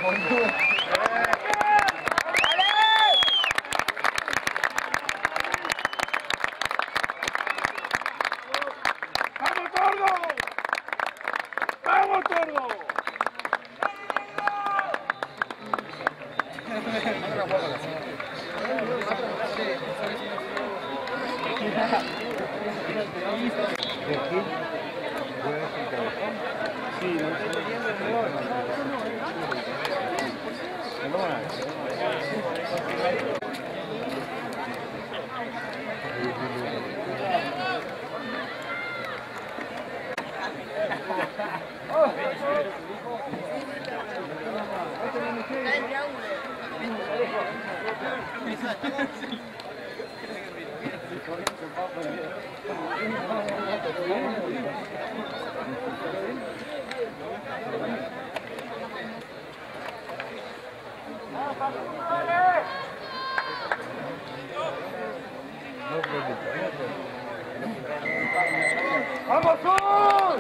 ¡Vamos, Sol!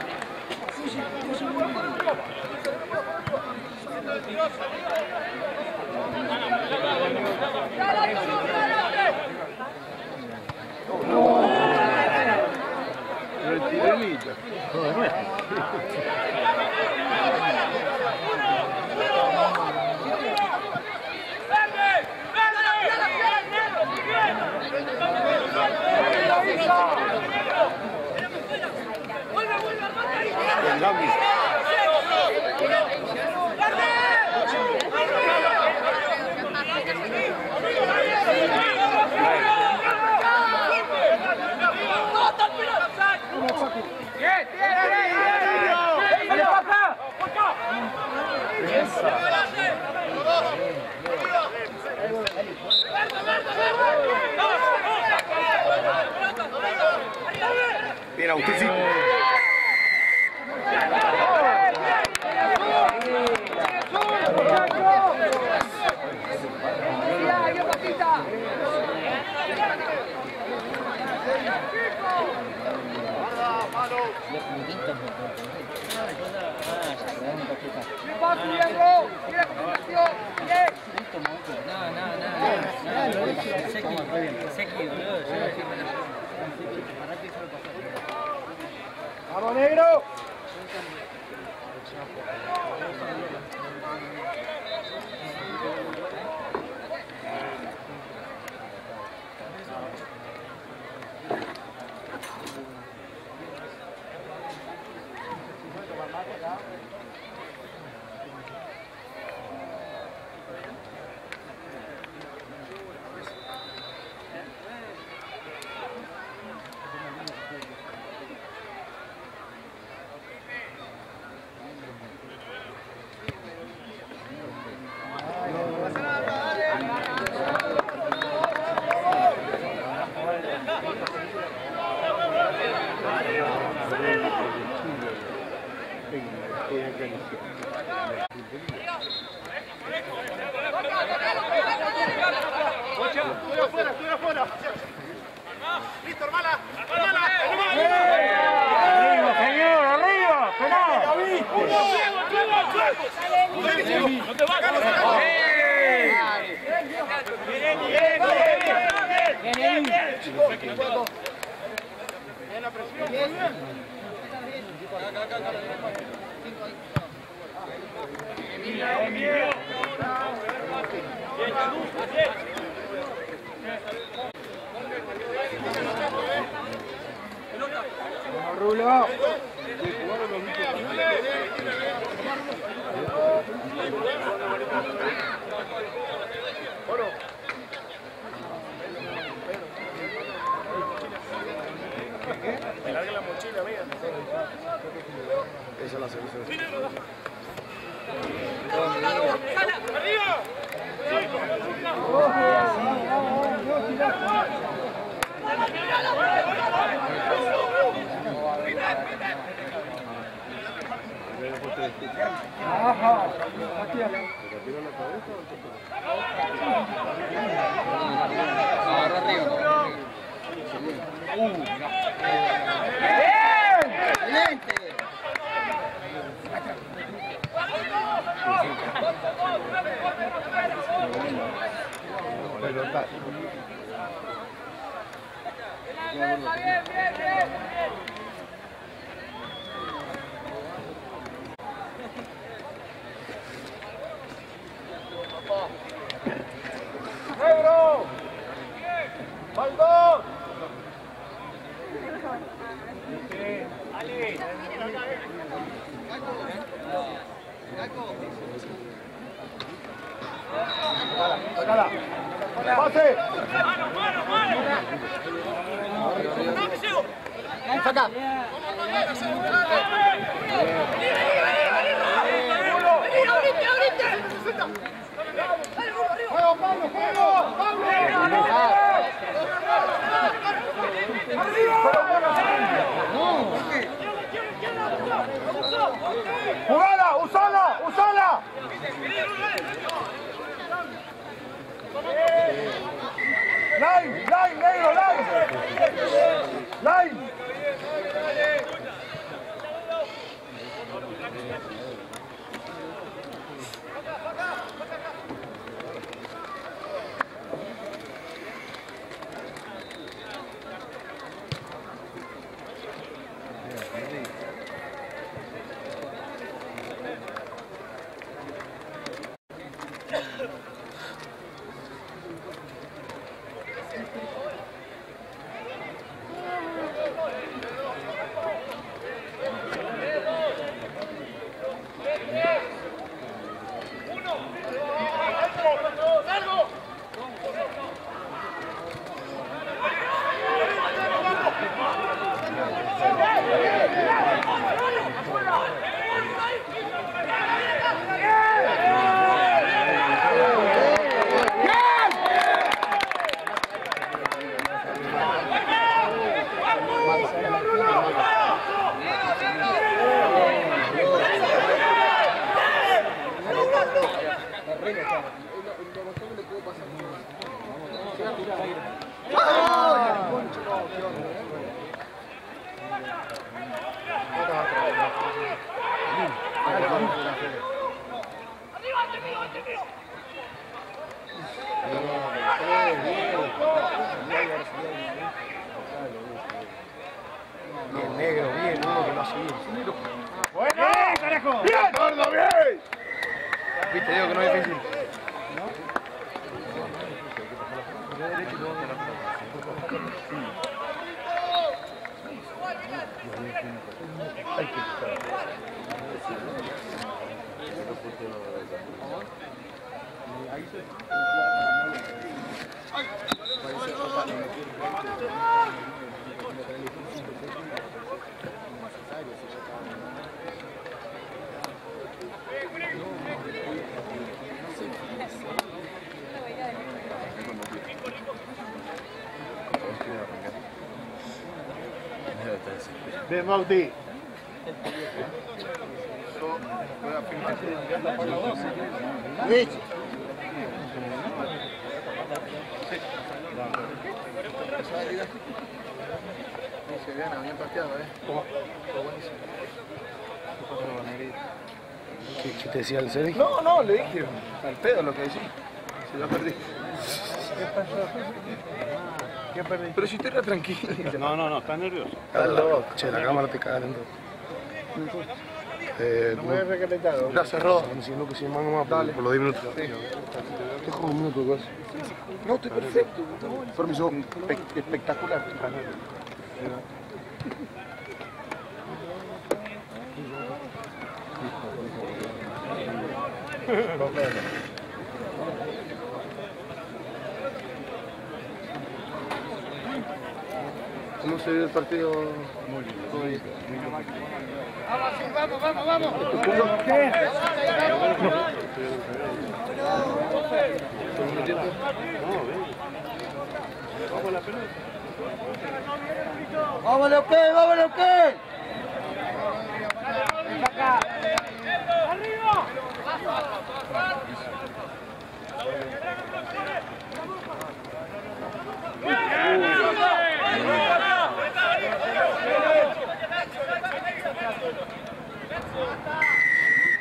Bien, Agustín, sí. ¡Vamos, negro! Estoy afuera. Listo, hermana. ¡Arriba, señor! ¡Arriba! ¡Penal! ¡No te vayas! Bien la presión, muy bien. Rulo. Me larga la mochila, mía. Esa es la solución. ¡Arriba! Ajá. Aquí Agarra arriba. ¡Excelente! pelota. ¡Negro! ¡Baldón! ¡Sácala! ¡Pase! ¡Saca! ¡Juego, Pablo! ¡Juego! ¡Pablo! ¡Jugala! ¡Usala! ¡Usala! ¡Line! ¡Line, negro! ¡Line! ¡Line! Bien, negro, bien, uno que lo hace bien. ¡Bueno! ¡Carajo! ¡Bien, gordo, bien! Viste, digo que no es difícil. Bien, Bauti. Luis. Se gana, bien pateado, ¿Qué te decía el Cedi? No, le dije, al pedo lo que decía. Se lo perdí. ¿Qué pasó? ¿Qué perdí? Pero si estoy re tranquilo. No, estás nervioso. Estás loco. Che, la cámara te caga dentro. No me he recalentado. Gracias, Rodo. Diciendo que si más nomás por los 10 minutos. Estoy como un minuto casi. No, estoy perfecto. Permiso espectacular. ¿Cómo se ve el partido? Muy bien. Vamos. ¿Qué? Vamos a la pelota. ¡Vámonos, ¿qué? ¡Vámonos, qué! ¡Arriba!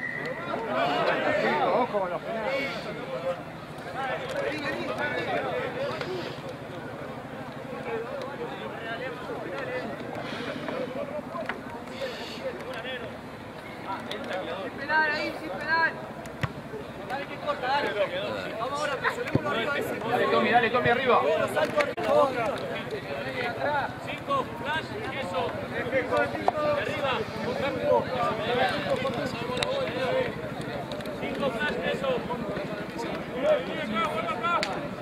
Ojo con los penales. Dale, Tommy, arriba. 5, flash, eso. Arriba. 5 flash, eso. Vuelve acá.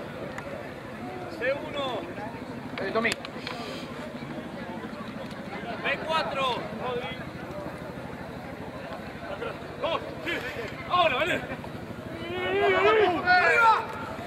C1. Dale, Tommy. B4. 2, sí. Ahora, vale. ¡Arriba!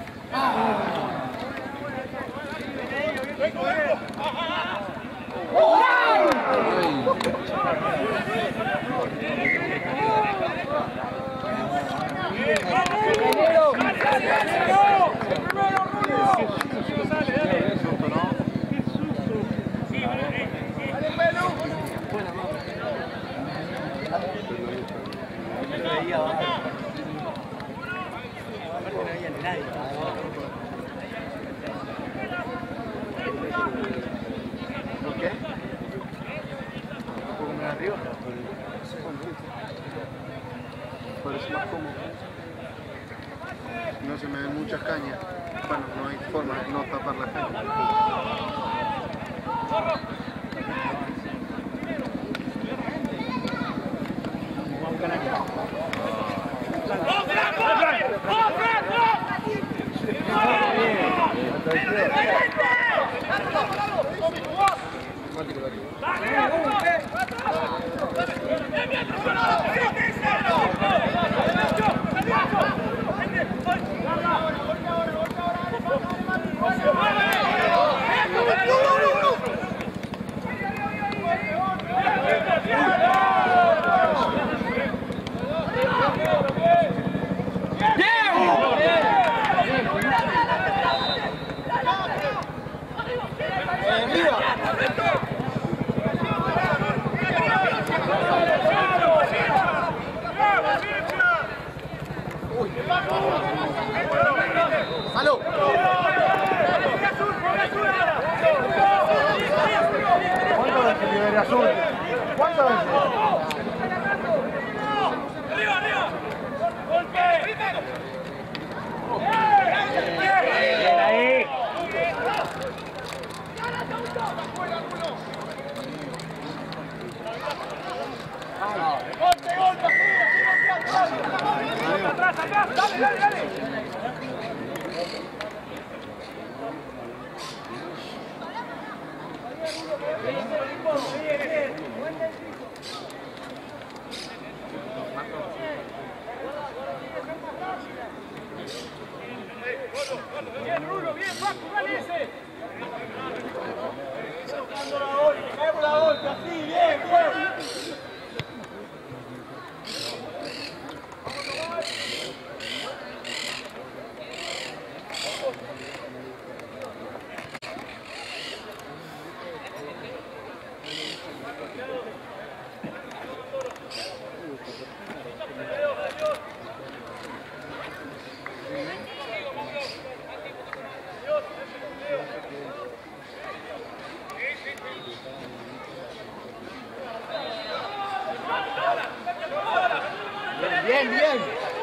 ¿Por qué? Porque me arriba. Parece más cómodo. No se me ven muchas cañas. Bueno, no hay forma de no tapar la caña. ¡Aló! ¿Cuántas veces liberé azul? ¿Cuántas veces? ¡Arriba, arriba! ¡Golpe! Bien ahí. ¡Golpe, golpe! ¡Atrás, atrás! ¡Dale, dale, dale! Bien, Rulo, bien, Paco, dale ese. Sacando la golpe, caemos la golpe, así, bien, bien. Bien, bien.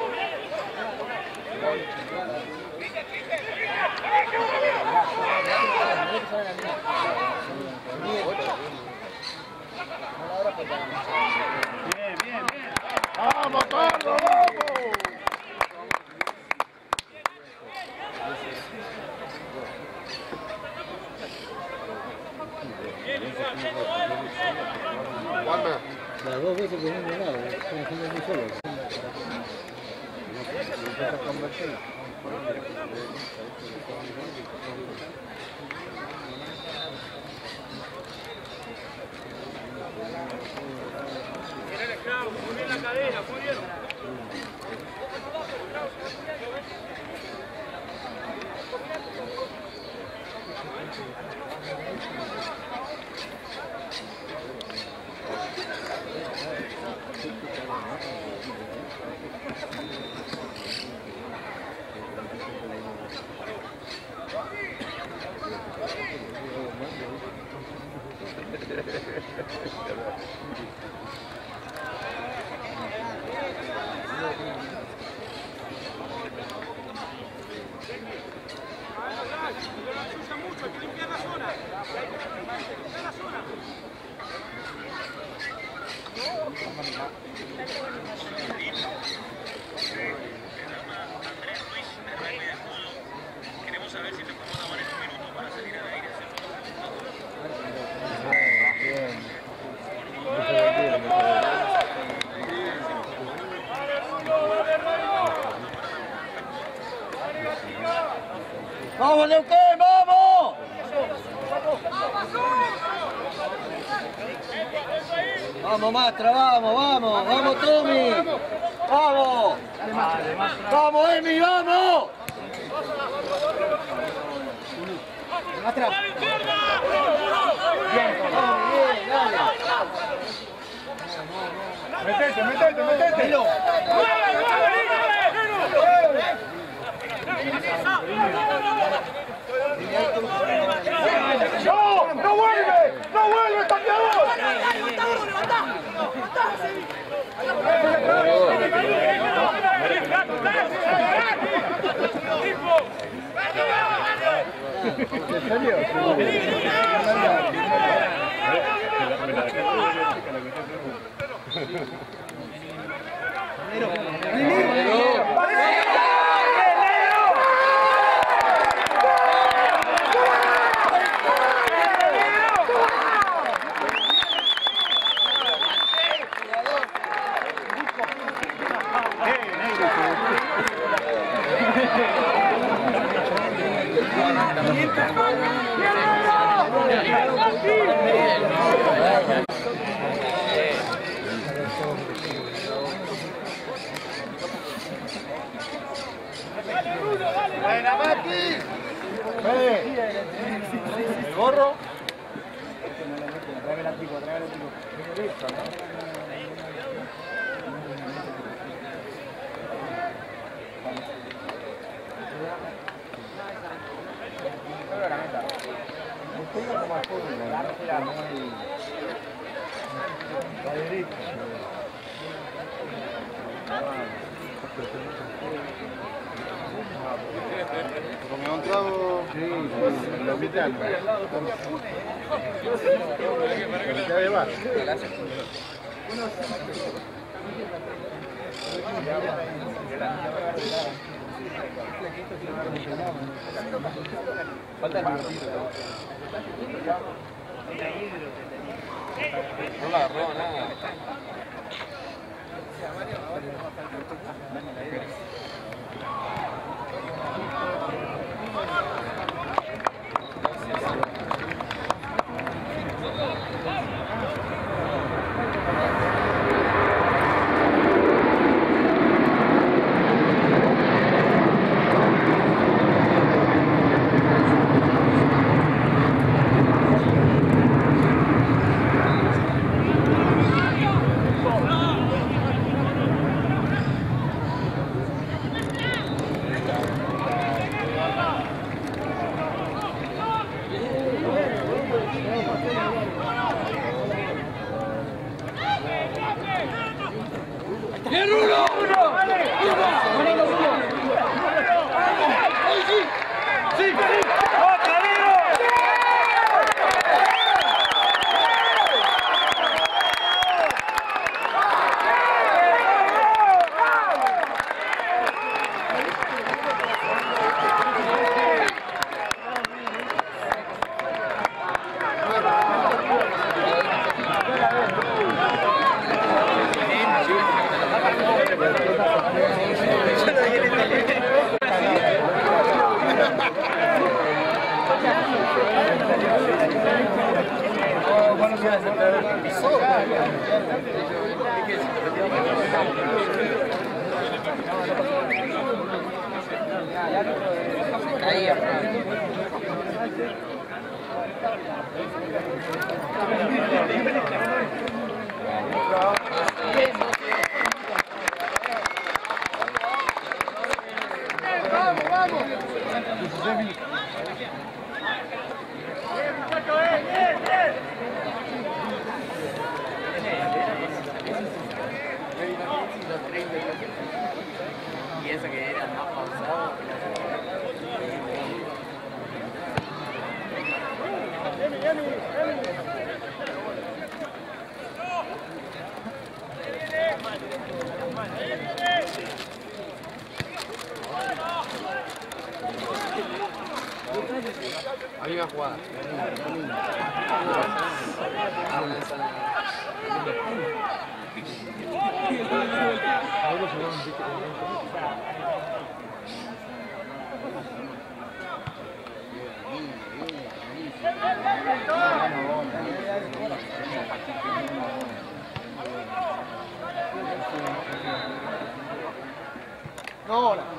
Bien, bien, bien. ¡Vamos, Carlos, vamos! Juanma. Las dos veces que no he llegado, están haciendo muy solo. Bien, esclavo, muy bien la cadera, muy bien. ¡Vamos, Neuquén, vamos! Vamos, Mastra, vamos, vamos, vamos, Tommy. Vamos. Vamos, Emi, vamos. Mastra. Bien, dale. Metete. ¡No vuelve, taqueador! ¿En serio? ¡Buena, Mati! ¿El gorro? Tráeme la pico. Como un trago, sí, lo mitad. La mitad de bar. Falta el minutito. No la agarró nada. Y eso que era más pausado. Amiga jugada. No, no.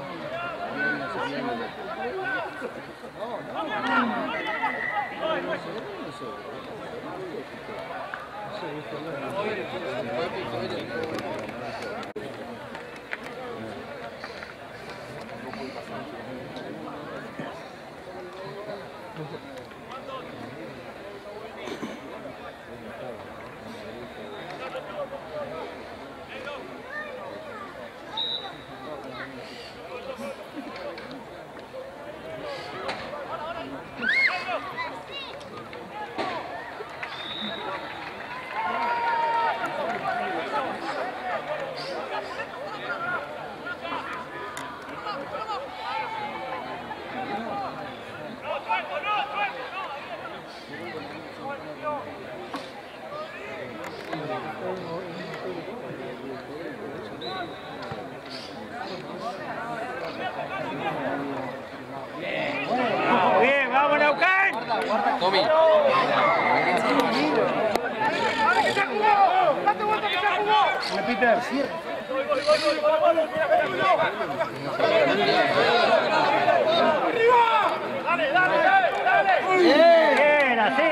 Bien, vamos Neuquén. Tommy. Peter. Bien, así.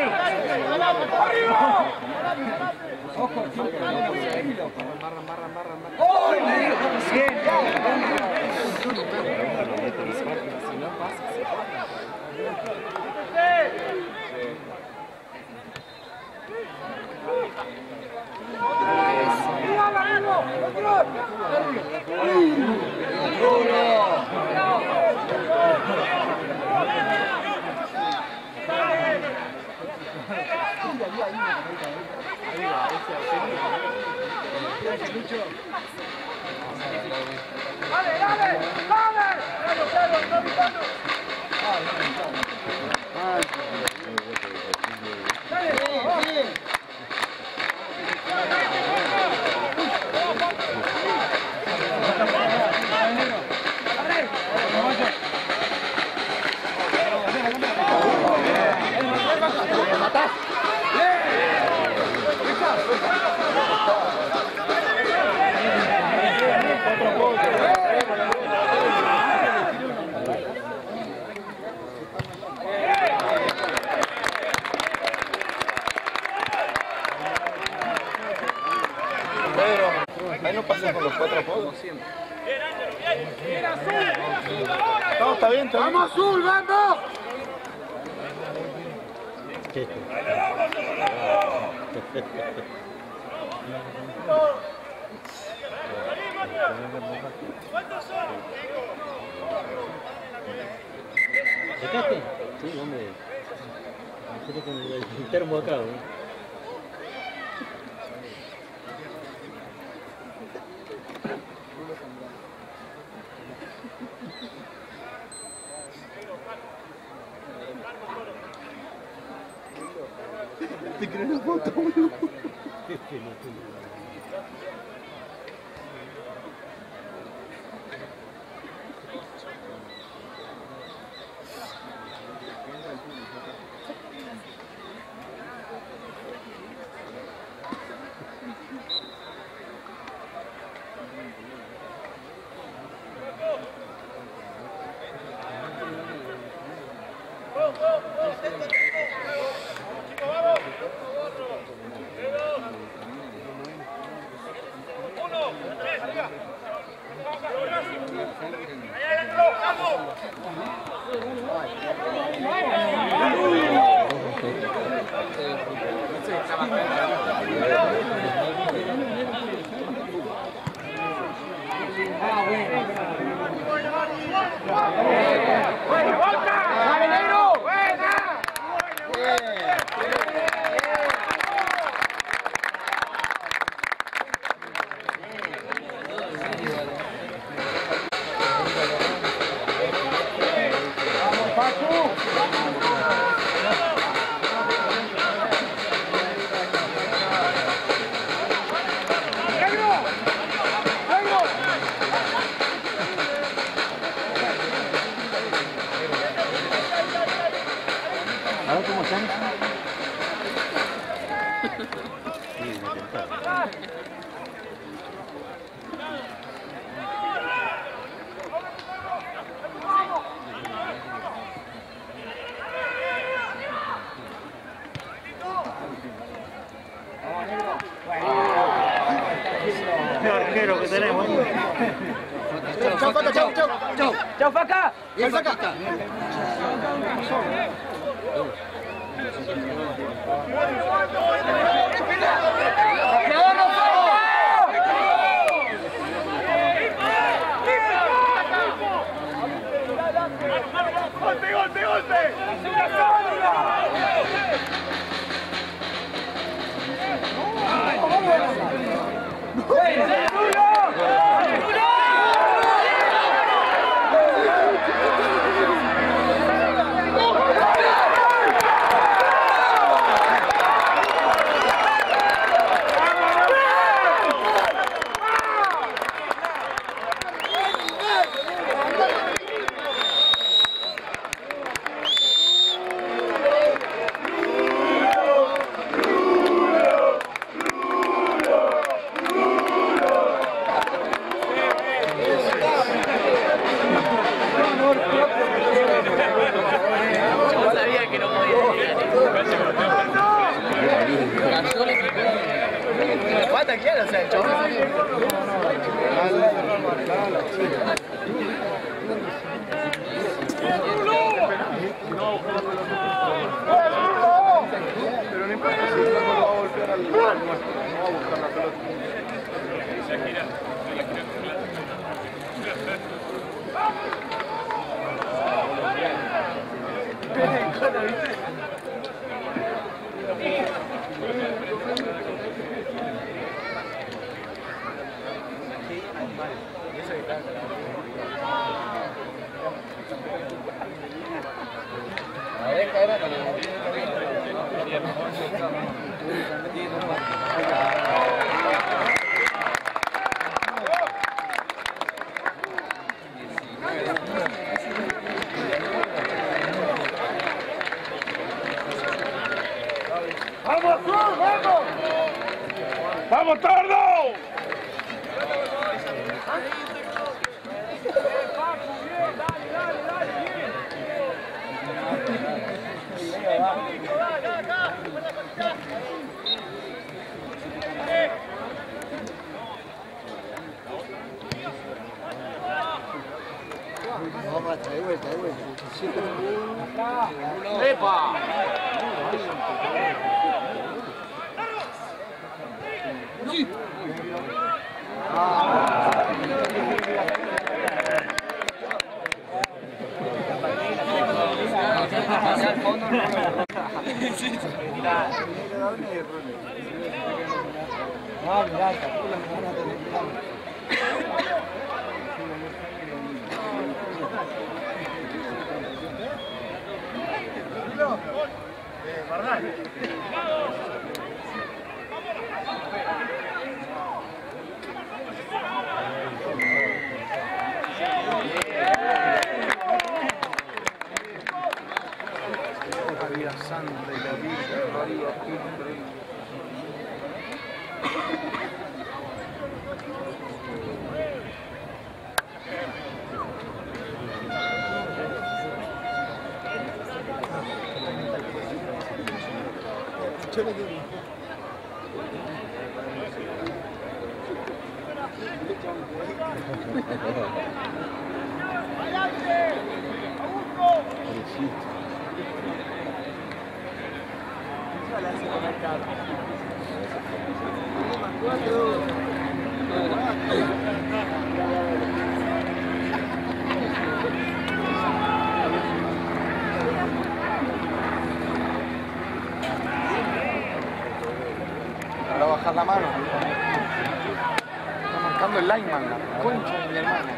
Ahí no pasa con los 4 apodos. No, está bien, ¡vamos azul, vamos! ¿Sacaste? Sí, hombre. Nosotros con el termo acá, ¿no? ¿Te crees la foto, boludo? chao, Faca, chao, chao. Chao. ¡Chao, Faca! Y el Faca. ¡Golpe, golpe, golpe! Yo sabía que no podía llegar. ¿Cuánta quiero? O sea, el chabón. Pero no importa si no va a golpear al nuestro, no va a buscar la pelota. ¡Vamos, Sur, vamos! ¡Vamos, Tordo! Vamos, de vuelta, de vuelta. ¡Epa! María Santa y la Virgen María Pinto. Para bajar la mano. Está marcando el lineman, la concha de mi hermano.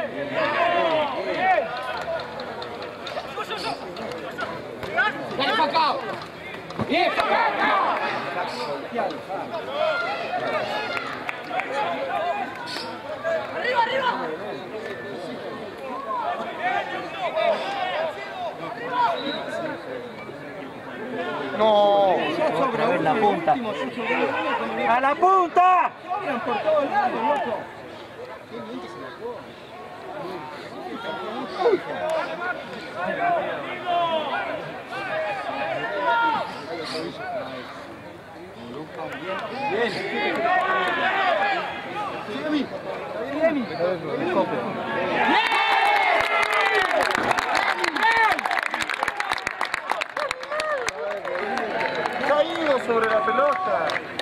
¡Dale, Falcao! ¡Bien, Falcao! ¡Arriba, arriba! No. Otra vez la punta. ¡A la punta! Sobran por todos lados, loco. Bien. Sigue a mí. Caído sobre la pelota.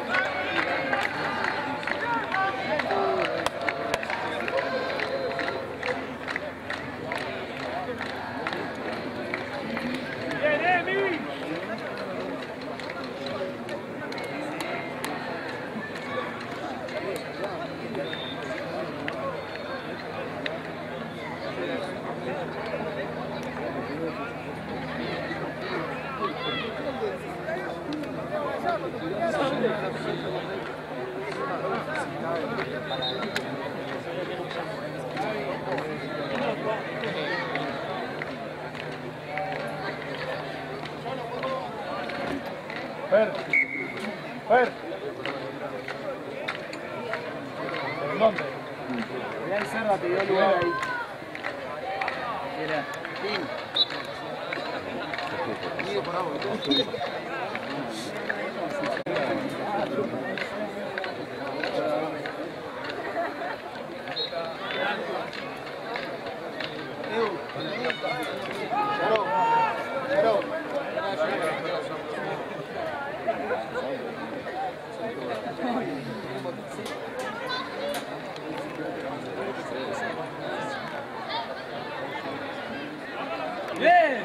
Fer. ¿En dónde? Mirá el Cerda te dio lugar ahí. Mira. ¡Bien!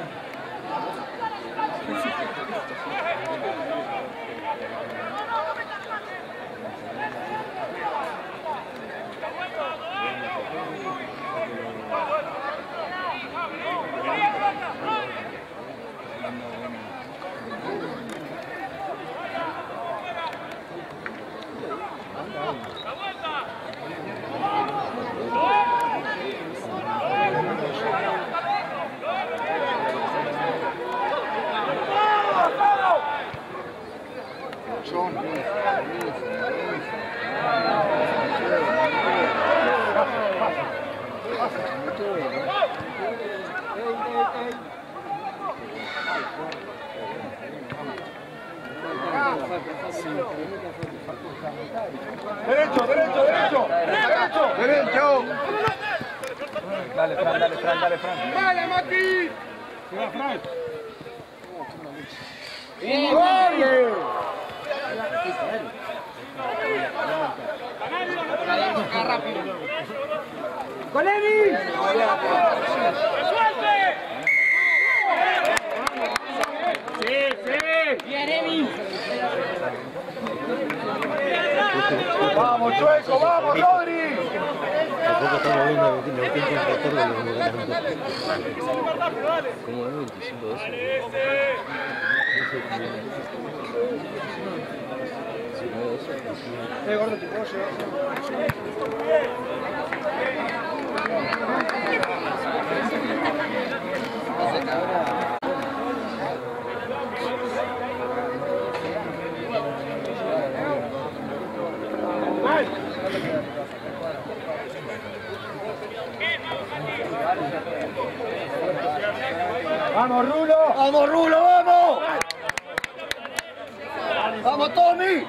Derecho. Dale, Fran. ¡Vale, Mati! ¡Mira, Fran! ¡Bien! ¡Vale! ¡Con Emi! ¡Sí! ¡Bien, Emi! ¡Vamos, Chueco! ¡Vamos, Rodri! Tampoco estamos viendo a Argentina, un tiempo en Qatar de los ganando. Como es 25-12. Gordo, te puedo ¡Vamos, Rulo! ¡Vamos, Rulo, vamos! ¡Vamos, Tommy!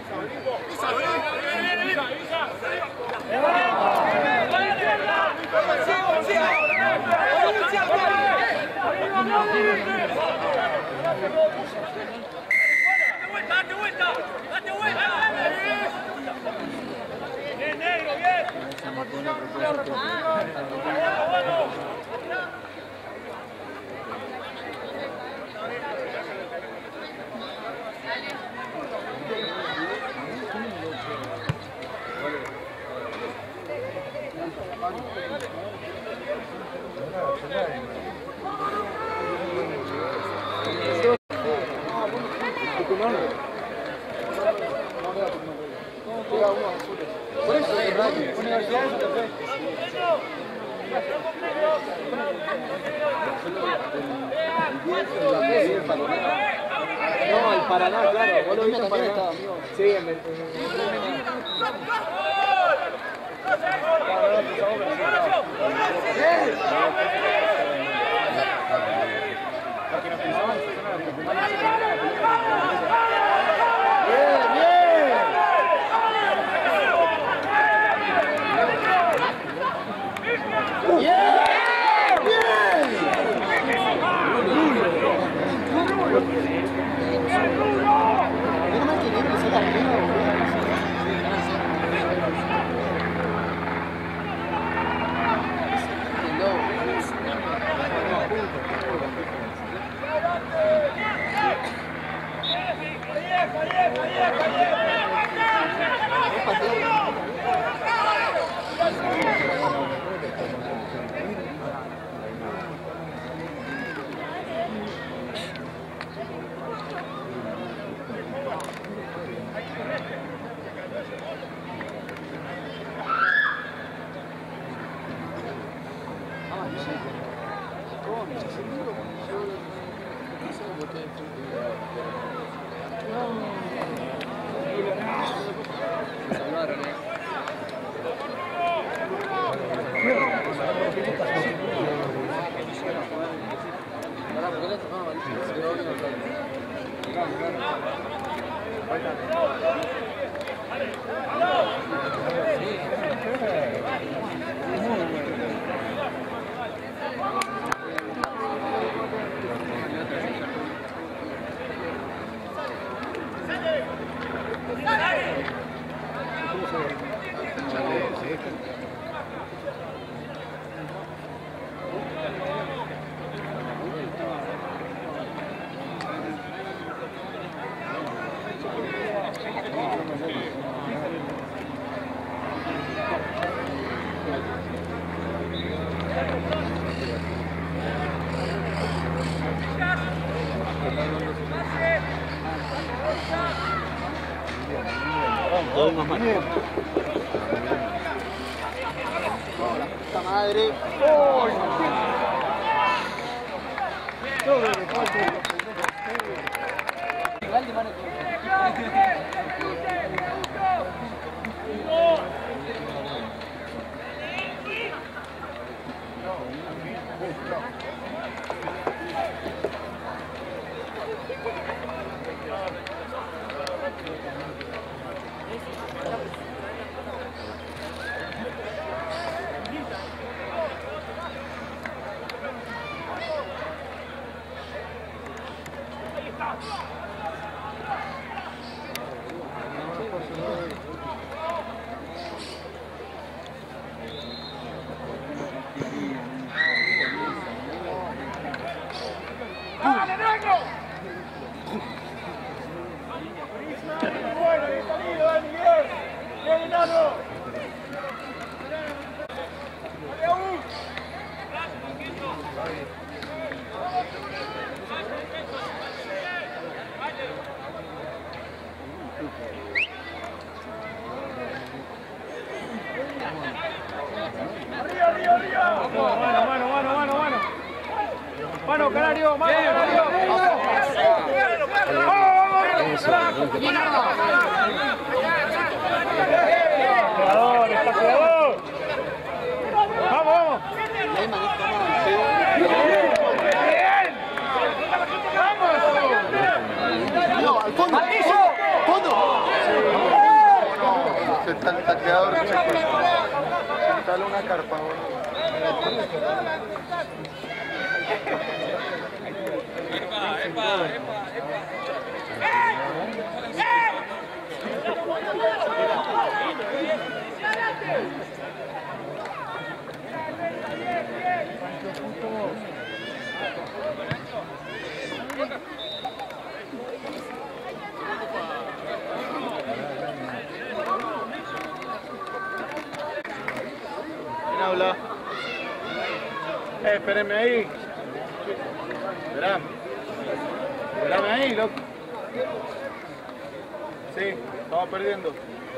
¡Date vuelta! ¡Bien, negro, bien! Por eso es radio. No, el Paraná, claro. Vos lo viste en Paraná. Sí, en ¡Puta madre! Mano, Canario, mano, Canario. Jugador, está jugador. Vamos, vamos. No, al fondo. ¡Fondo! Se está el tacleador. Se instala una carpa. ¿Quién habla? Espérenme ahí. Esperame. Esperame ahí, loco. Sí, estamos perdiendo.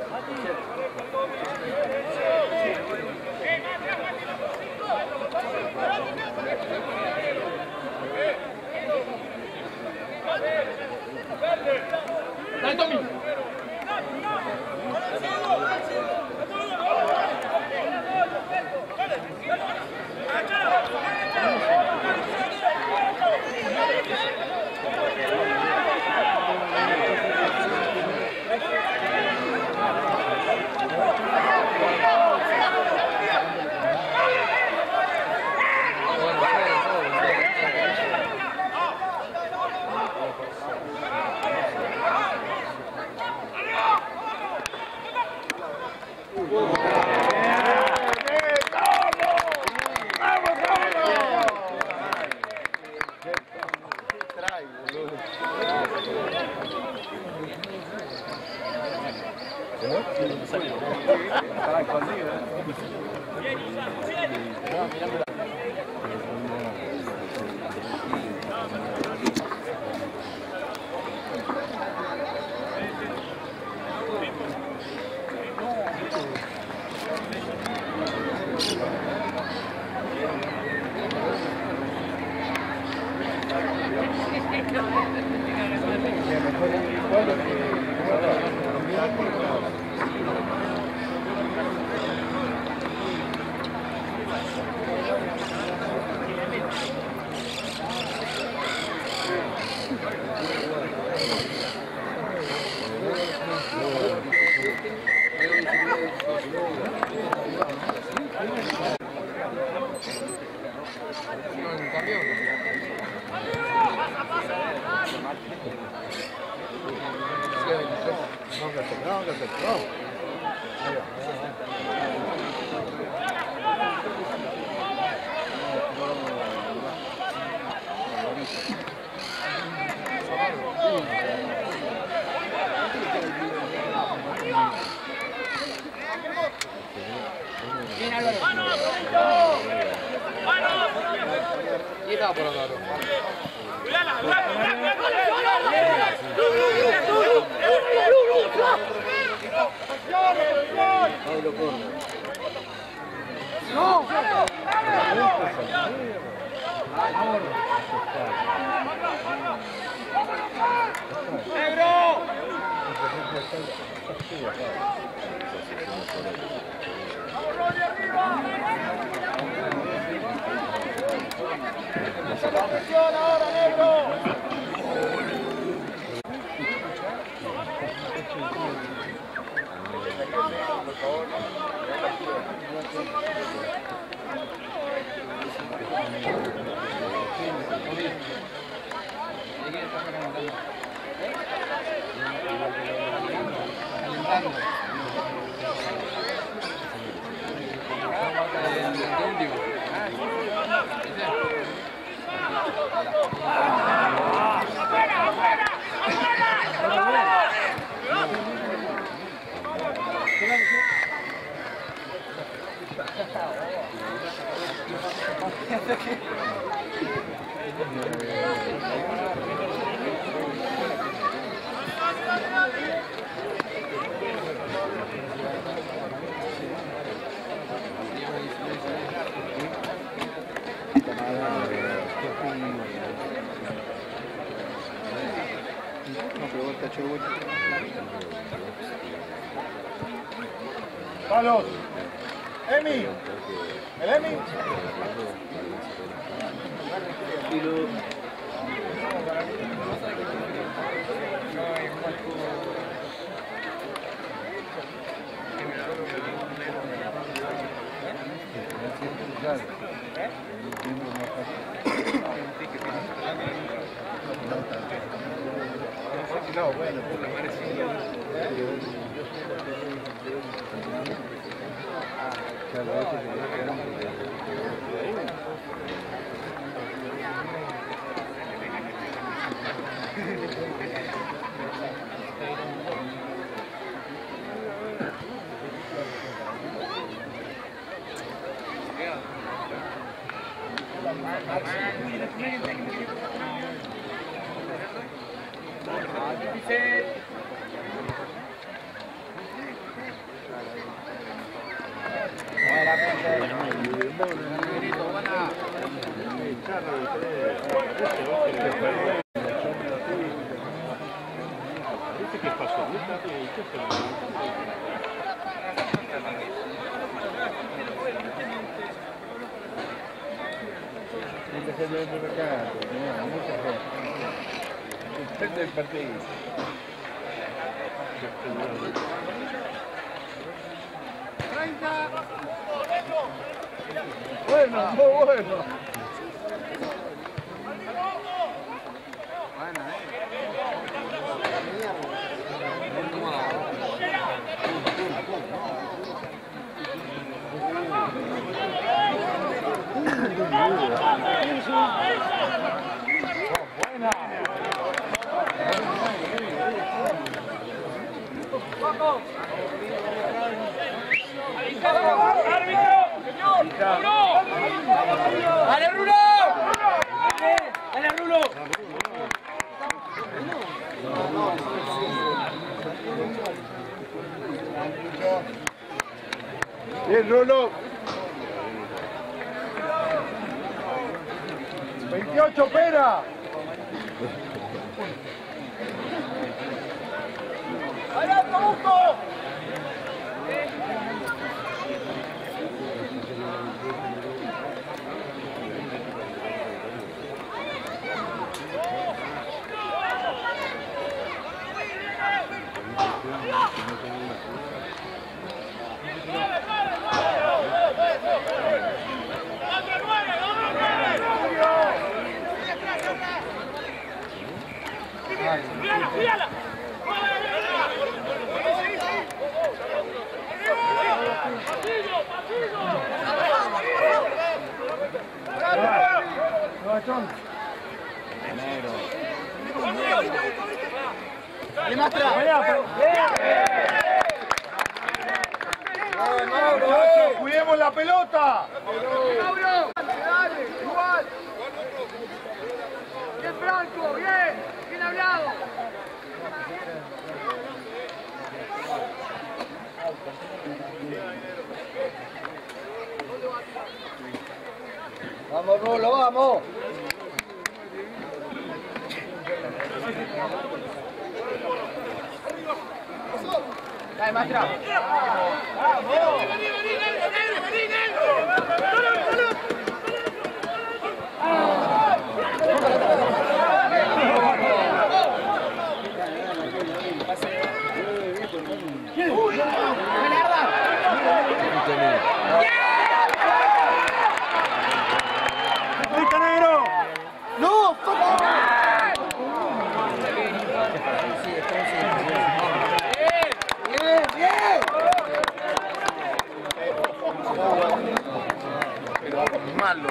Dale, Tommy. Palos. Emi. El Emi. No, bueno, puta madre, sí. Del partido. Bueno, muy bueno. ¡Dale, Rulo! ¡Dale, Rulo! Bien, Rulo. 28, Pera. ¡Adelante, Augusto! ¡Cuidemos la pelota! ¡Mauro! ¡Dale! ¡Igual! ¡Bien, Franco! ¡Bien! ¡Bien hablado! ¡Vamos, Rulo, vamos! ¡Dale, maestra! Malo,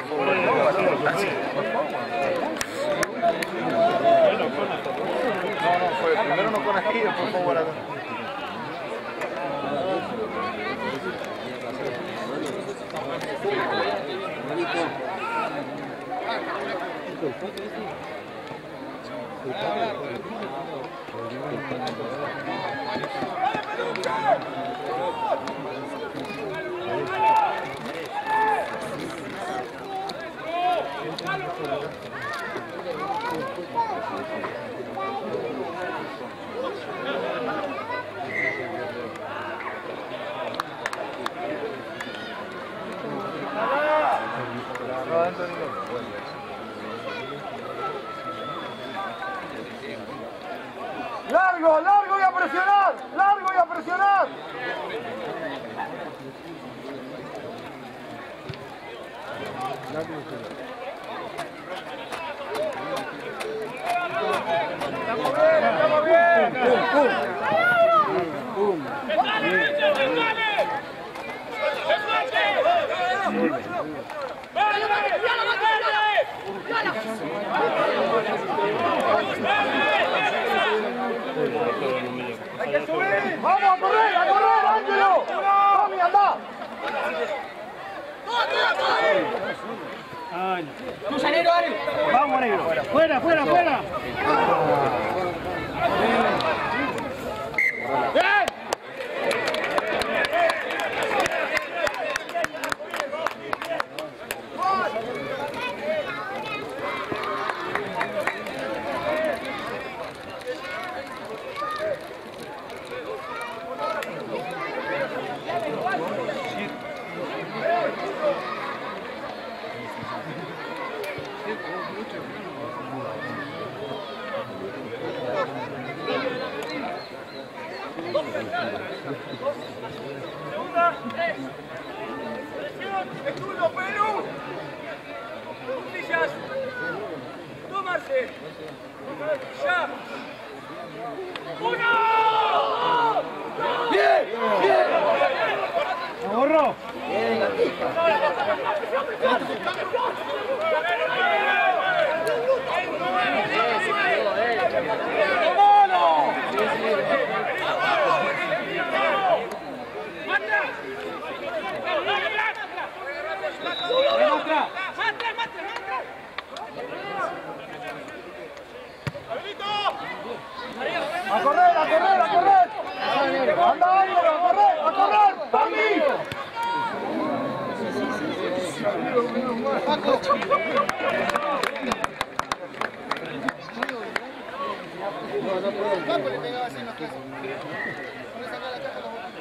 fue primero no con aquí, después fue acá. ¡Largo, largo y a presionar! ¡Largo y a presionar! ¡Estamos bien, estamos bien! ¡Hay que subir! ¡Vamos a correr, Ángelo! ¡Vamos, anda! Ay, no. ¡Vamos, negro, dale! Vamos, negro. Fuera, fuera, fuera. ¡Bien! ¡Escudo, Perú! ¡Justillas! ¡Tomarse! ¡Ya! ¡Uno! ¡Bien! ¡Bien! ¡Ahorro! ¡A correr, a correr, a correr! ¡Anda, Álvaro, a correr, a correr! ¡Tami! Paco le pegaba así en las clases. No le sacaba la caja a la boca.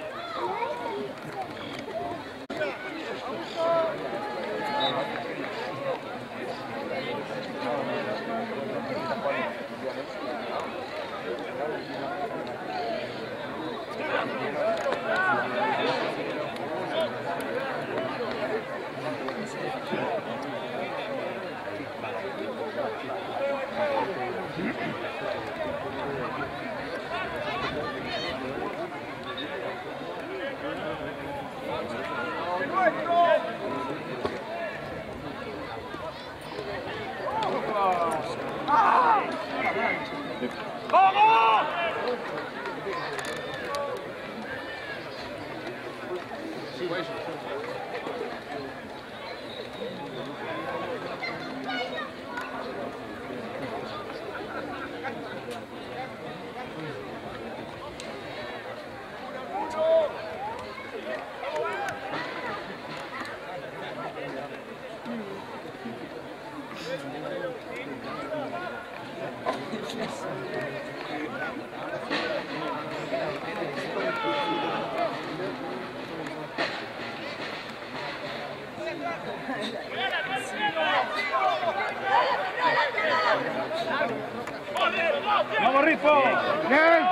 ¡Vamos, Rifo! ¡Bien!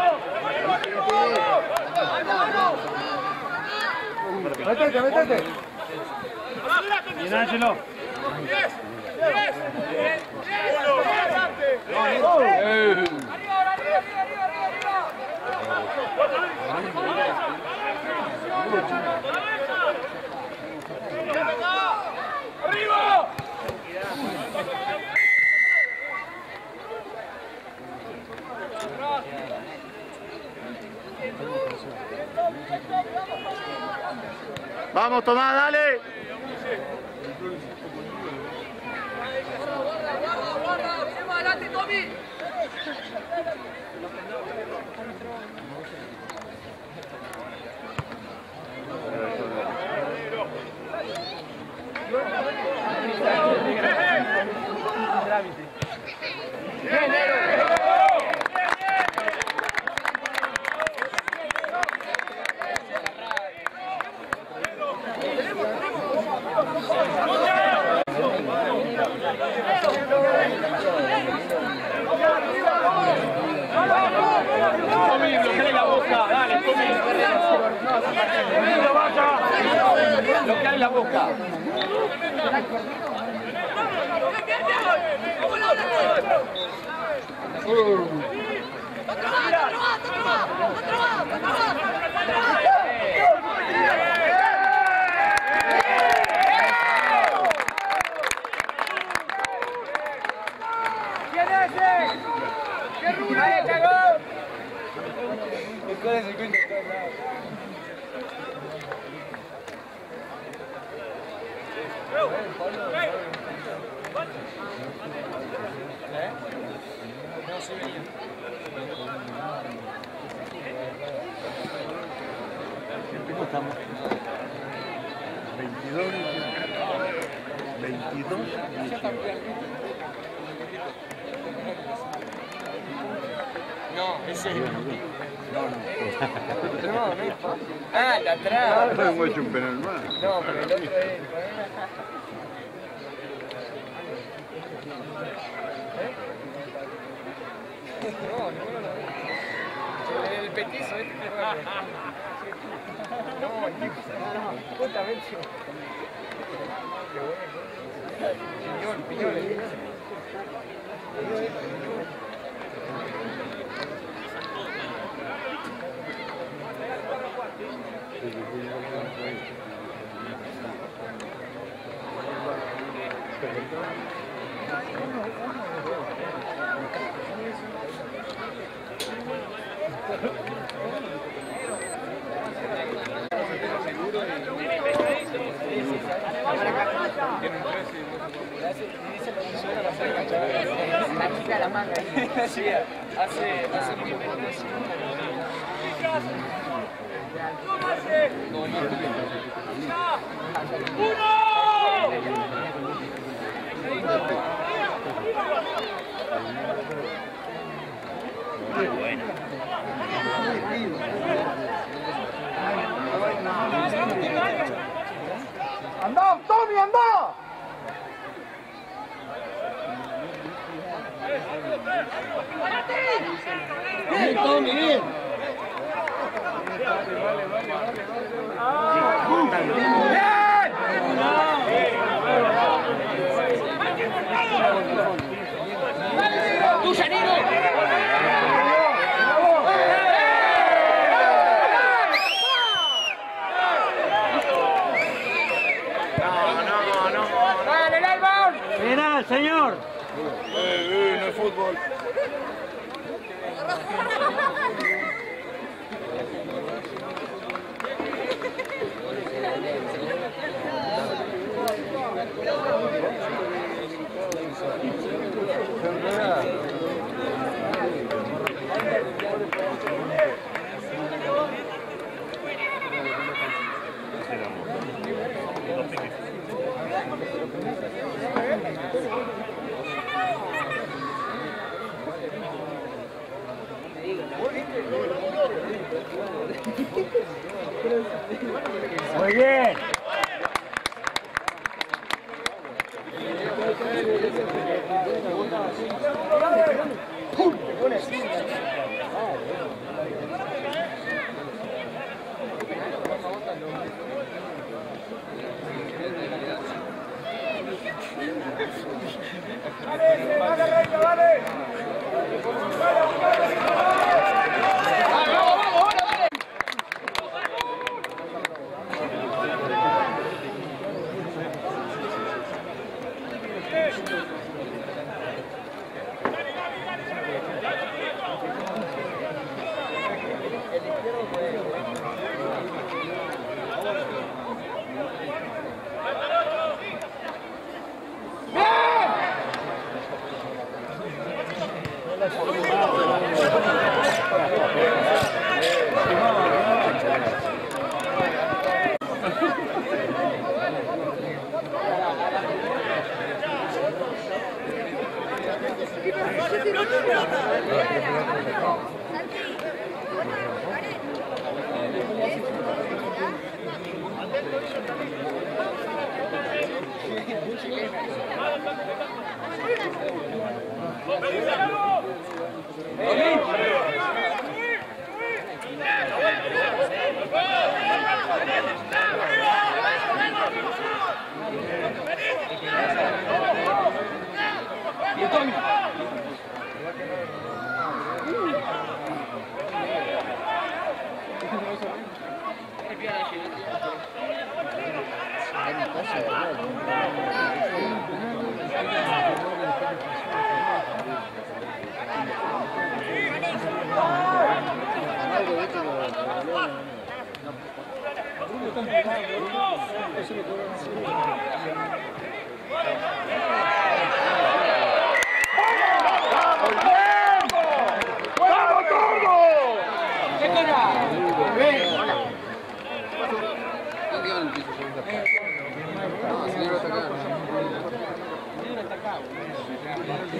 ¡Métete, métete! Bien, Ángelo. ¡Arriba! Vamos, Tomás, dale. ¡Guarda, guarda! ¡Viene más adelante, Tommy! Tommy, bloqueale la boca, dale, Tommy. Bloqueale la boca. ¿Quién es ese? ¡Qué rulo! ¡Ahí cagó! ¿Cómo estamos? 22. No, ese es el... No. Ah, el de atrás. No hemos hecho un penal más. No, pero el otro es... No, ninguno lo ve. El petizo, No, justamente. Qué bueno. Piñol. La manga. Sí, hace Muy buena. ¡Anda, Tommy, anda! Bien, Tommy, bien. ¡Tú, Janino! Penal, señor. No es fútbol. Muy bien.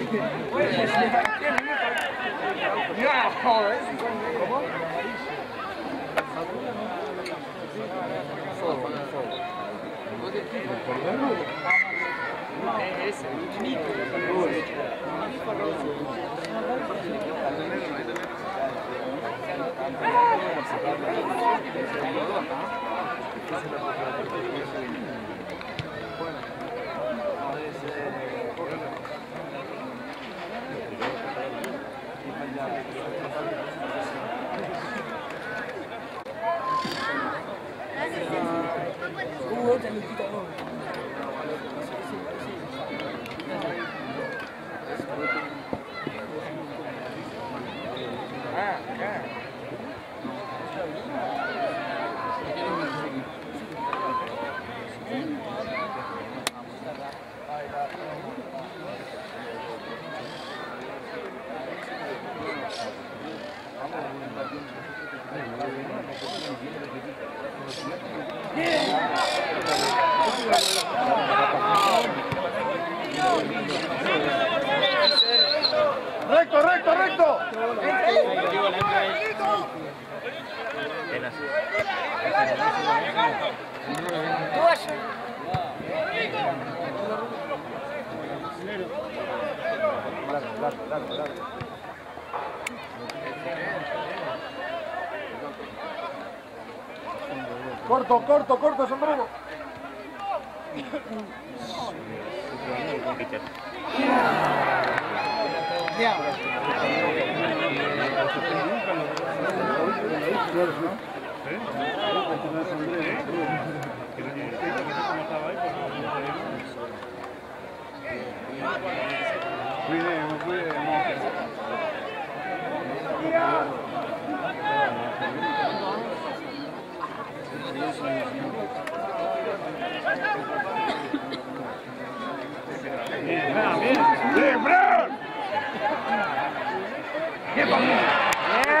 Recto, recto, recto. Corto, corto, corto, sombrero. ¡Bien, Fran! ¡Bien, papá!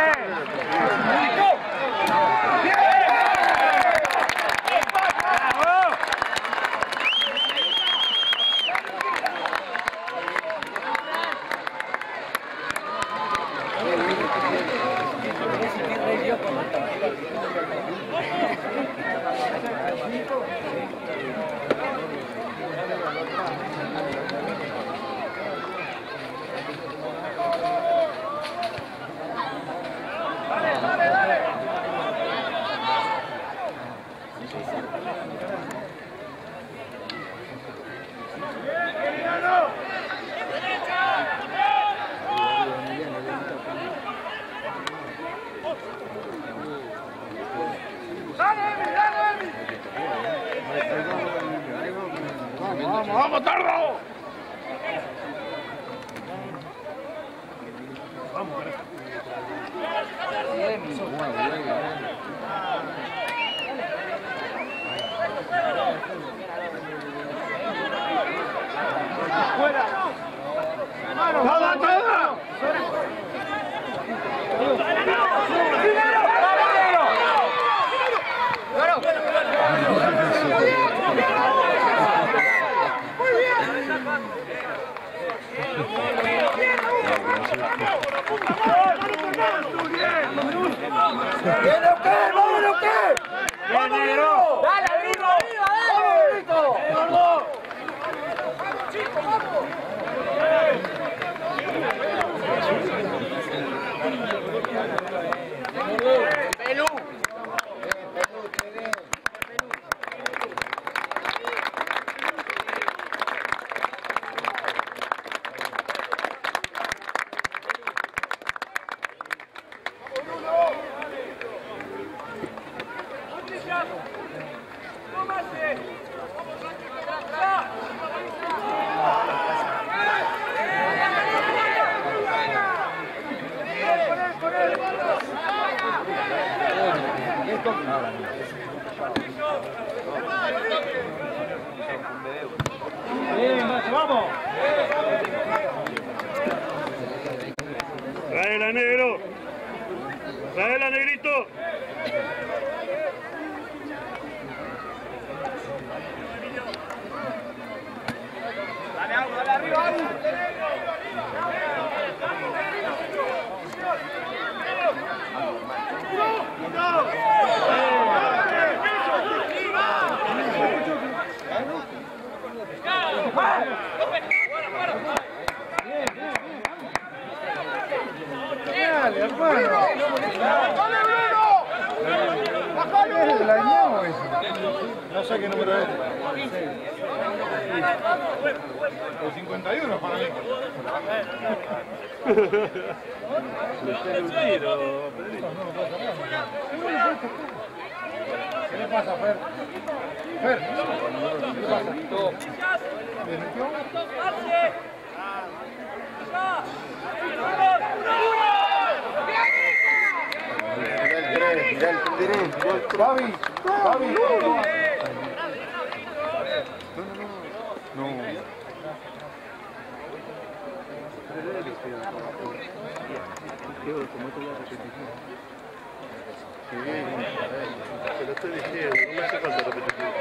¡Vamos, Tardo! ¡Toda, toda! ¡Viene usted! ¡Vámonos usted! ¡Vamos, Brito! ¡Dale, Brito! ¡Vamos, Brito! ¡Vamos! ¡Chicos, vamos! ¡Pelú! ¡Vamos! ¡Traela, negro! ¡Traela, negrito! Dale, arriba, Dale, hermano. ¡Dale, Bruno! ¡Bájalo! La ñamo ese. No sé qué número es. El 51 para mí. ¿Qué le pasa, Fer? Fer, ¿qué le pasa? ¿Le metió? Fabi. No. Se lo estoy diciendo, no me hace falta repetición.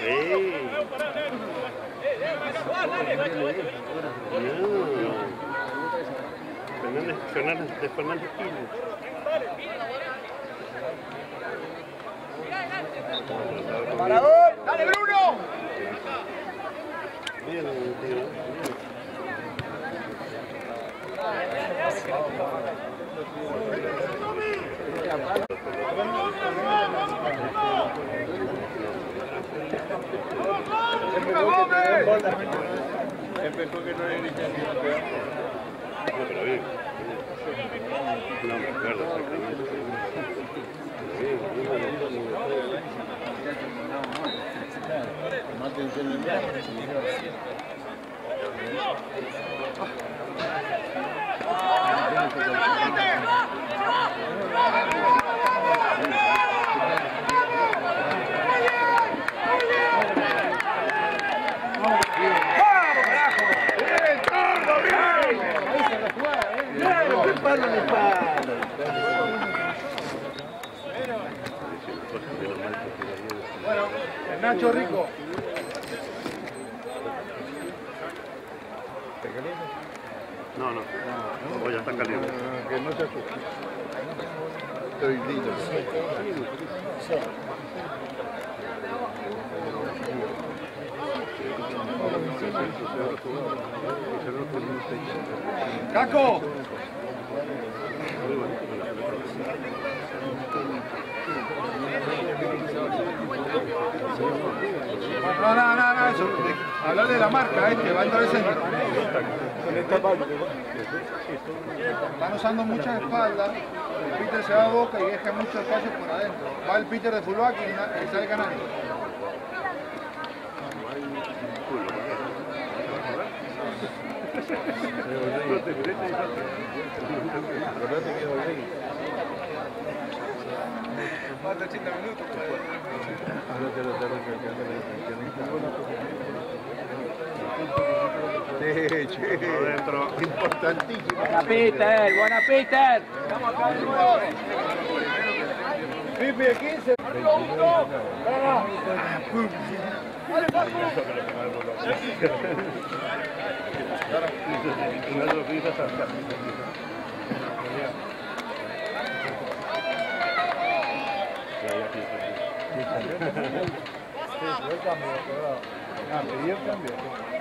Fernández Pino. ¡Para gol! ¡Dale, Bruno! Bien, tío. Empezó que no le gritaron. No, pero bien. No, me acuerdo exactamente. Más atención en el viaje. Bueno, el Nacho Rico. ¿Te calienta? No, ya está caliente. Que no se asuste. Estoy listo. ¡Caco! No, eso. Hablar de la marca, que va a entrar el centro. Están usando muchas espaldas. El Peter se va a boca y deja mucho espacio por adentro. Va el Peter de fullback y sale Canal. Falta 80 minutos. Adentro. Importantísimo. Buena Peter. Pipi de 15. Pedí el cambio.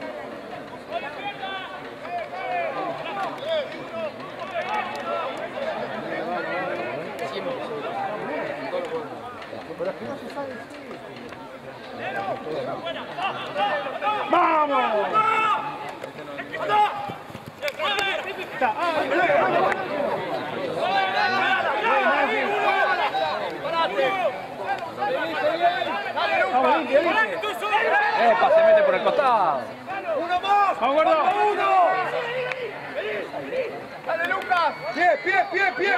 ¡Vamos! Se mete por el costado. ¡Uno más! ¡Vamos, Gordo! ¡Uno! ¡Dale, Lucas! ¡Pie!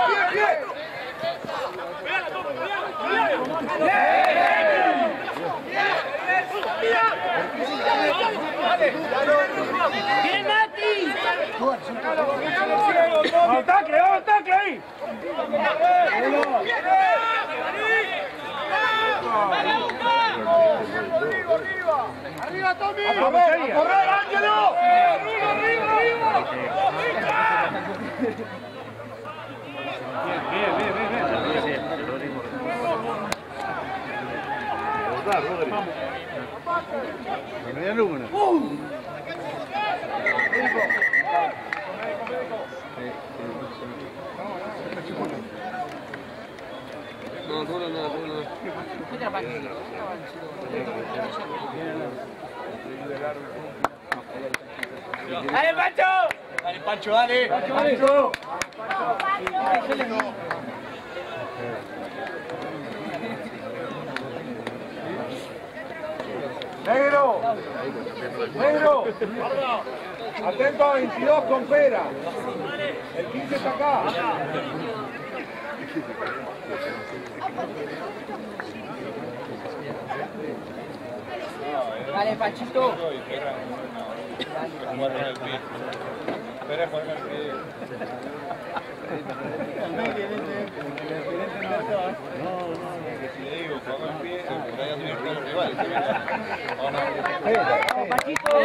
¡Bien, Mati! ¡Vamos, tacle ahí! ¡Arriba, Tommy! ¡A correr, Ángelo! Bien. Rodri. Media luna. ¡Dale, Pancho! ¡Dale, Pancho, dale! ¡Pancho! ¡Negro! ¡Negro! Atento a 22 con pera. El 15 está acá. Dale, Panchito. Panchito.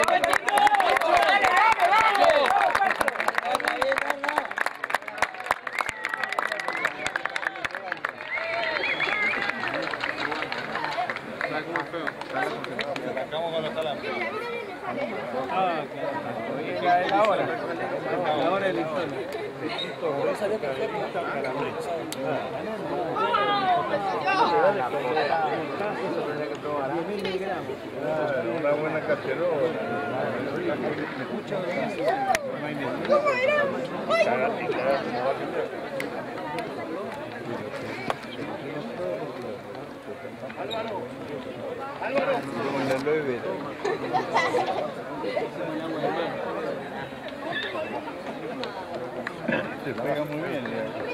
Arrancamos con los talambres. La hora del informe. Una buena cacerola. ¿Cómo era? Álvaro. Se pega muy bien,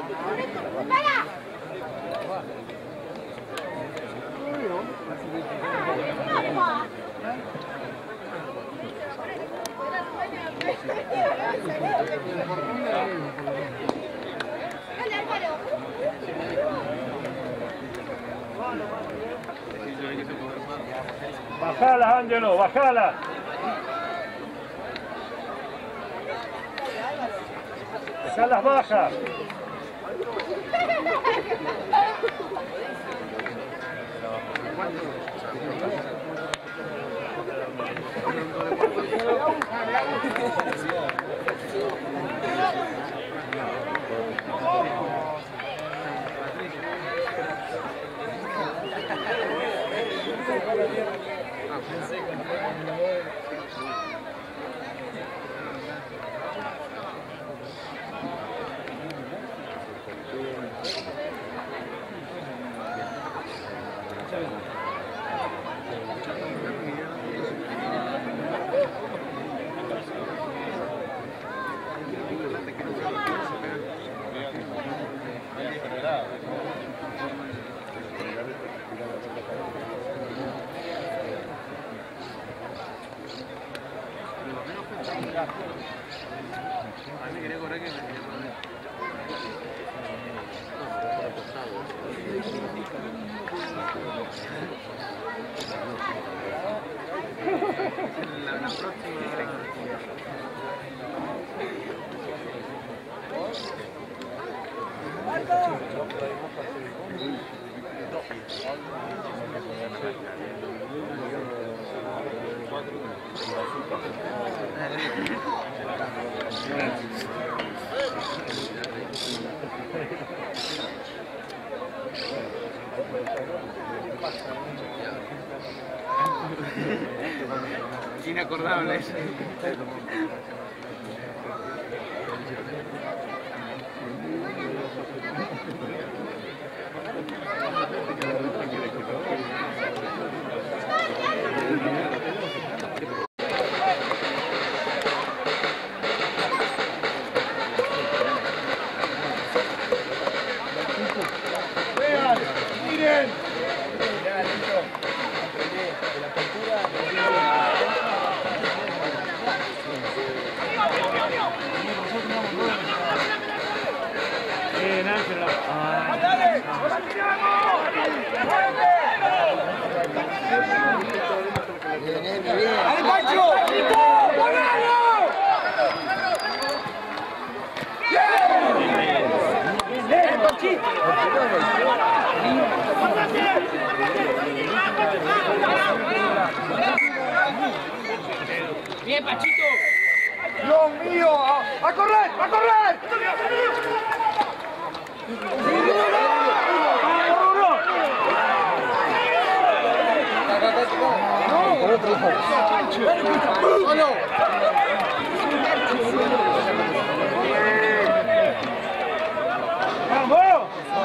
Bajalas, Ángelo, bajalas. Dejalas bajas. Inacordable. Vean, miren. Bien, Ángelo. ¡Dale! ¡Ahora tiramos! ¡Dale, Pancho! ¡Ponalo! ¡Bien, Panchito! ¡Bien, Panchito! Dios mío, a correr, a correr. ¡Vamos, otro lado. ¡Vamos!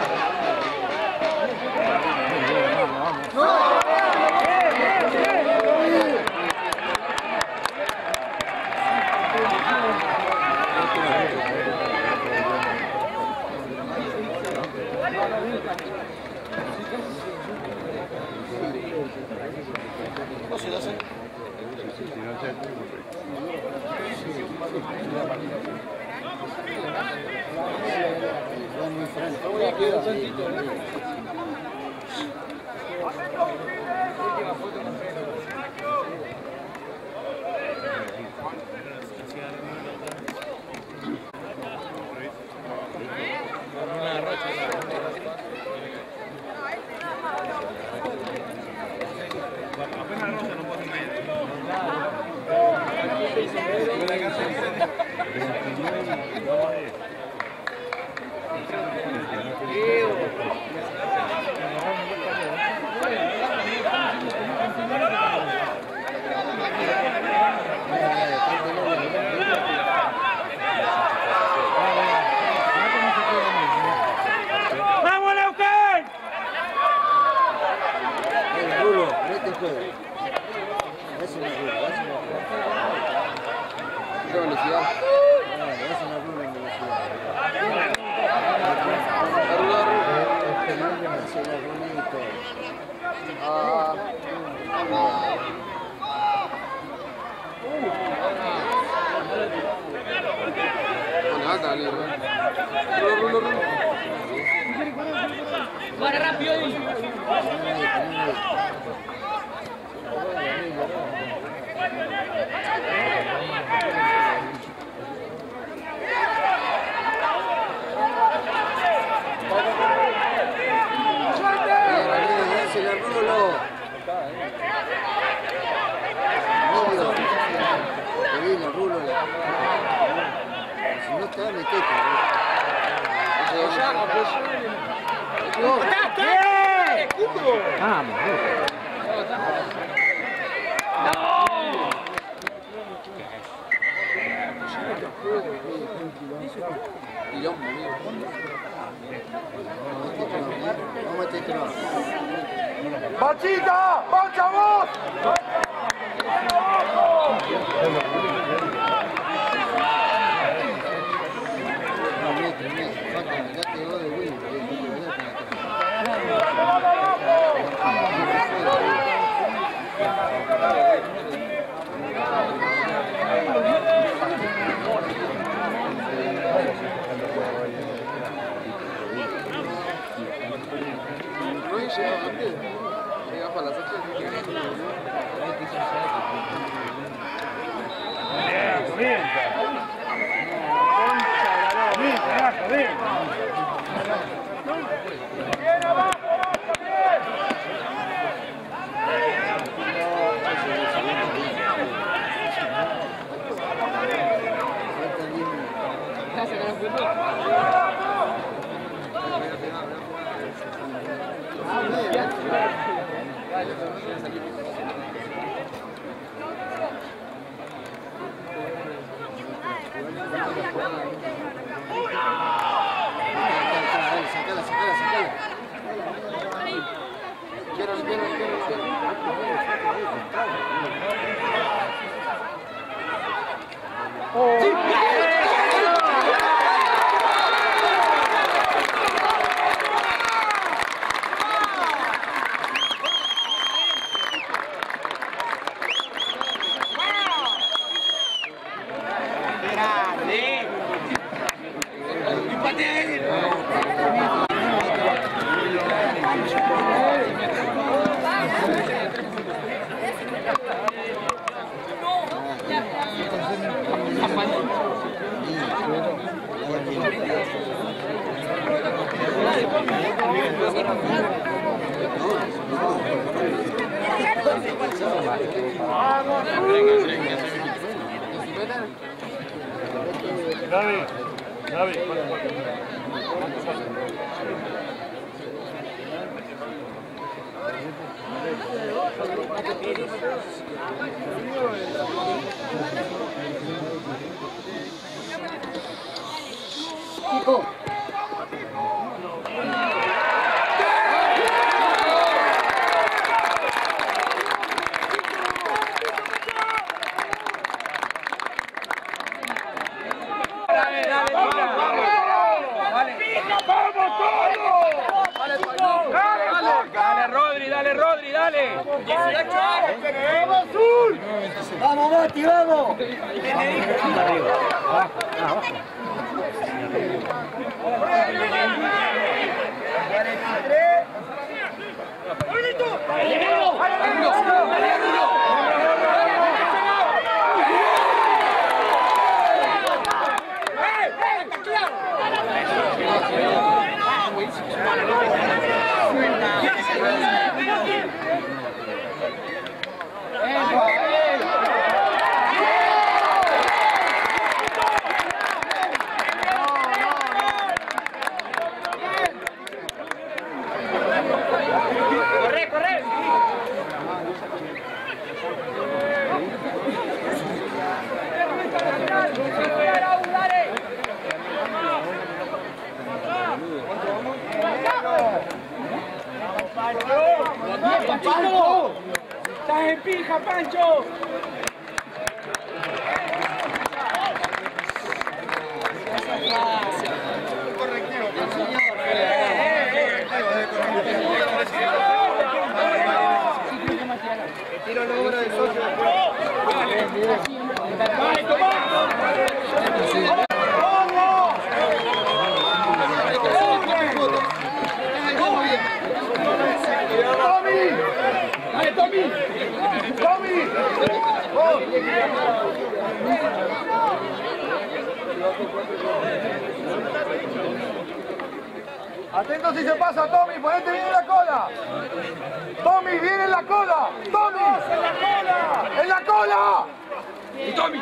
Corre rápido ahí. Vamos, ¡Bachita! ¡Bacha vos! Dale, Rodri, dale. ¡Vamos, Azul! ¡Vamos, Mati, vamos! ¡Pancho! ¡Estás en pija, Pancho! Tiro la obra del socio. Atento si se pasa, Tommy, ponete bien en la cola. Tommy, viene en la cola. Tommy, en la cola. En la cola. Y Tommy.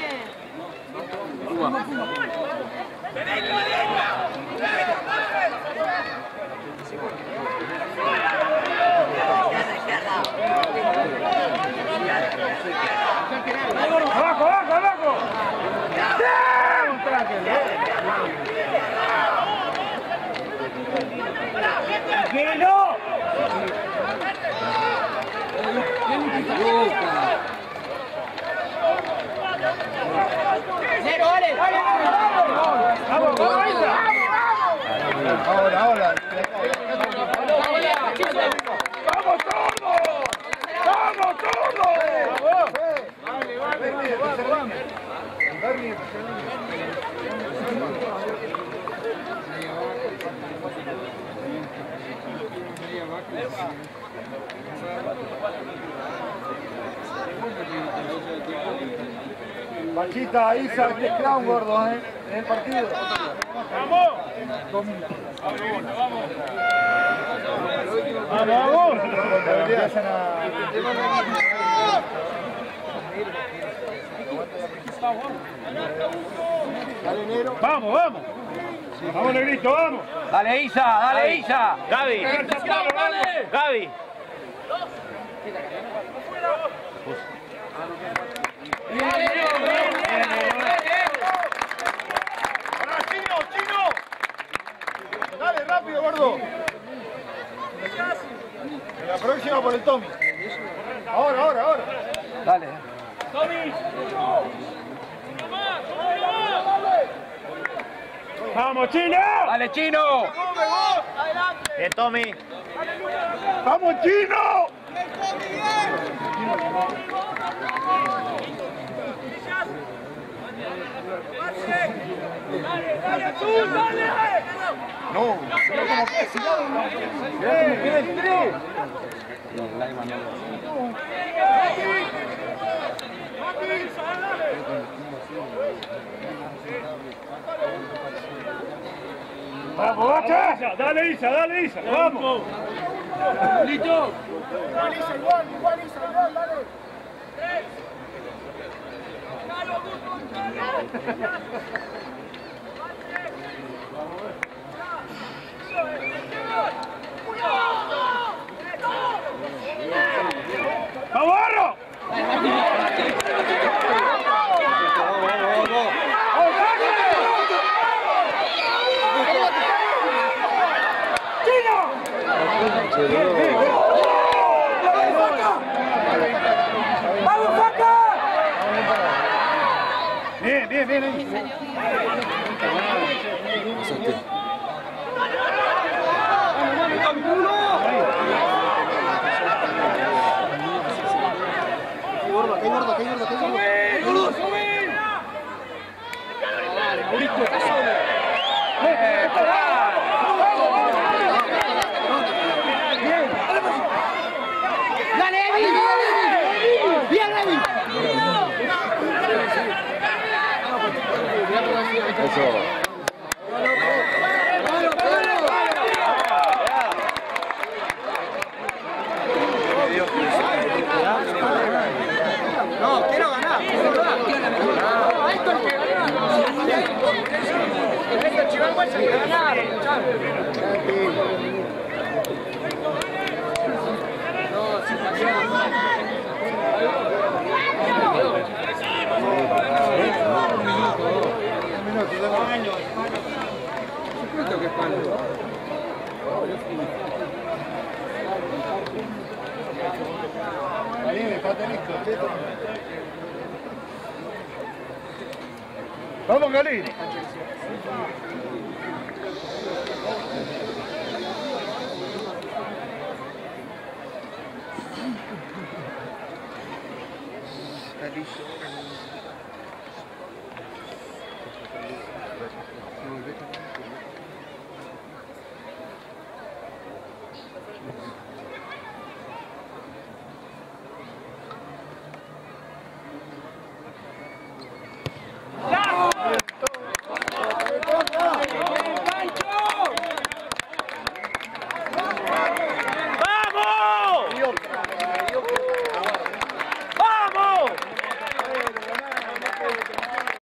Abajo, abajo, abajo. ¡Tranquilo! ¡Cero, vale! ¡Vamos, vamos! Ahora, ahora. ¡Vamos todos! ¡Vamos todos! Vale, vale. Panchita, Isa, que es clown gordo, en el partido. ¡Vamos! ¡Vamos! Empiezan a... Dale, Nero. ¡Vamos, vamos! ¡Vamos, Negrito, vamos! Dale, Isa, dale, Isa. Gaby. Gaby. Dale, rápido, gordo. La próxima por el Tommy. Ahora, ahora, ahora. Dale. ¡Vamos, Chino! Dale, Chino. Bien, Tommy. ¡Vamos, Chino! No, mira cómo queda el 3. ¡Vamos, Bacha! ¡Dale, Isa, dale, Isa! ¡Vamos! ¡Listo! Igual, Isa, igual, dale. 3. Bien, bien, bien ahí. ¡Dale, Evi! ¡Bien, Evi! No, quiero ganar. Esto es que ganar. Esto es Chihuahua, hay que ganar. Vamos, Galín. Está listo.